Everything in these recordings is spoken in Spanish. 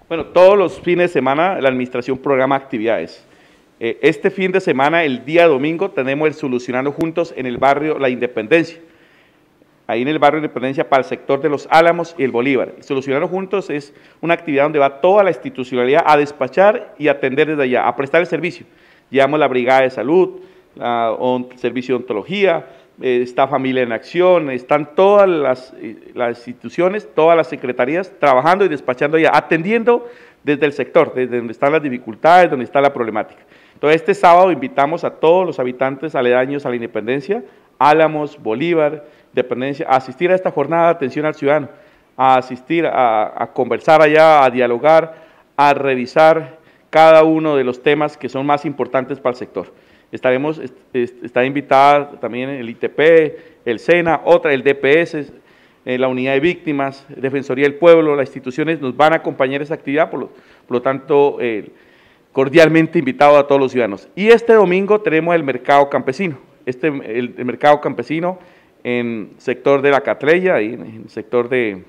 Bueno, todos los fines de semana la administración programa actividades. Este fin de semana, el día domingo, tenemos el Solucionando Juntos en el barrio La Independencia. Ahí en el barrio Independencia para el sector de Los Álamos y el Bolívar. El Solucionando Juntos es una actividad donde va toda la institucionalidad a despachar y atender desde allá, a prestar el servicio. Llevamos la brigada de salud, el servicio de odontología, está Familia en Acción, están todas las instituciones, todas las secretarías trabajando y despachando allá, atendiendo desde el sector, desde donde están las dificultades, donde está la problemática. Entonces este sábado invitamos a todos los habitantes aledaños a la Independencia, Álamos, Bolívar, Dependencia, a asistir a esta jornada de atención al ciudadano, a asistir a conversar allá, a dialogar, a revisar cada uno de los temas que son más importantes para el sector. Está invitada también el ITP, el SENA, el DPS, la Unidad de Víctimas, Defensoría del Pueblo, las instituciones nos van a acompañar en esa actividad, por lo tanto, cordialmente invitado a todos los ciudadanos. Y este domingo tenemos el mercado campesino, el mercado campesino en el sector de la Catleya, ahí en el sector de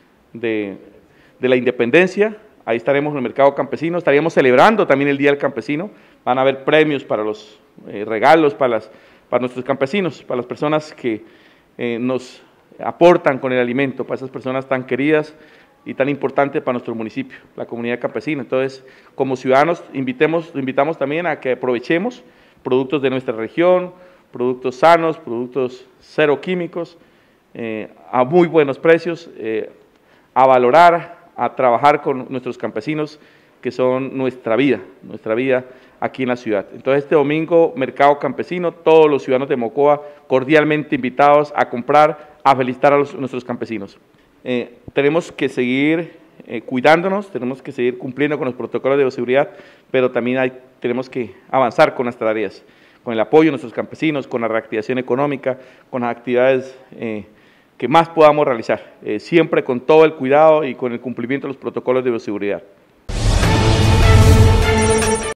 la Independencia. Ahí estaremos en el mercado campesino, estaríamos celebrando también el Día del Campesino, van a haber premios para los regalos para nuestros campesinos, para las personas que nos aportan con el alimento, para esas personas tan queridas y tan importantes para nuestro municipio, la comunidad campesina. Entonces, como ciudadanos, invitamos también a que aprovechemos productos de nuestra región, productos sanos, productos cero químicos, a muy buenos precios, a valorar, a trabajar con nuestros campesinos, que son nuestra vida aquí en la ciudad. Entonces este domingo, mercado campesino, todos los ciudadanos de Mocoa cordialmente invitados a comprar, a felicitar a nuestros campesinos. Tenemos que seguir cuidándonos, tenemos que seguir cumpliendo con los protocolos de bioseguridad, pero también tenemos que avanzar con nuestras tareas, con el apoyo de nuestros campesinos, con la reactivación económica, con las actividades que más podamos realizar, siempre con todo el cuidado y con el cumplimiento de los protocolos de bioseguridad.